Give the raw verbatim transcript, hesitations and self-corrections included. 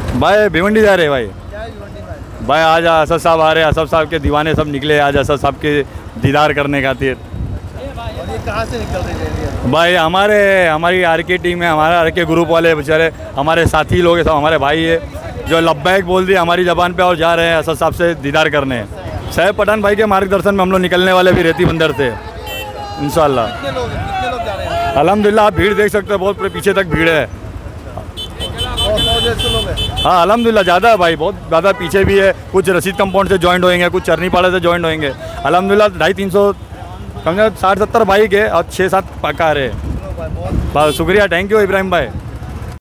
भाई भिवंडी जा रहे हैं भाई। क्या है भिवंडी में? भाई आज असद साहब आ रहे हैं, असद साहब के दीवाने सब निकले आज असद साहब के दीदार करने खातिर। और ये कहाँ से निकल रही है? भाई हमारे हमारी आर के टीम है, हमारे आर के ग्रुप वाले बेचारे हमारे साथी लोग हैं, सब हमारे भाई है जो लब्बैक बोल दिए हमारी ज़बान पे और जा रहे हैं असद साहब से दीदार करने। साहब पठान भाई के मार्गदर्शन में हम लोग निकलने वाले भी रेती बंदर से इंशाल्लाह। कितने लोग कितने लोग जा रहे हैं? अल्हम्दुलिल्लाह आप भीड़ देख सकते हो, बहुत पीछे तक भीड़ है। सौ सौ डेढ़ सौ लोग हैं। हाँ अल्हम्दुलिल्लाह ज़्यादा है भाई, बहुत ज़्यादा पीछे भी है। कुछ रशीद कंपाउंड से जॉइंट होएंगे, कुछ चरनीपाड़ा से जॉइंट होएंगे। अल्हम्दुलिल्लाह ढाई तीन सौ कम से कम साठ सत्तर बाइक है और छः सात कार है। बहुत शुक्रिया, थैंक यू इब्राहिम भाई।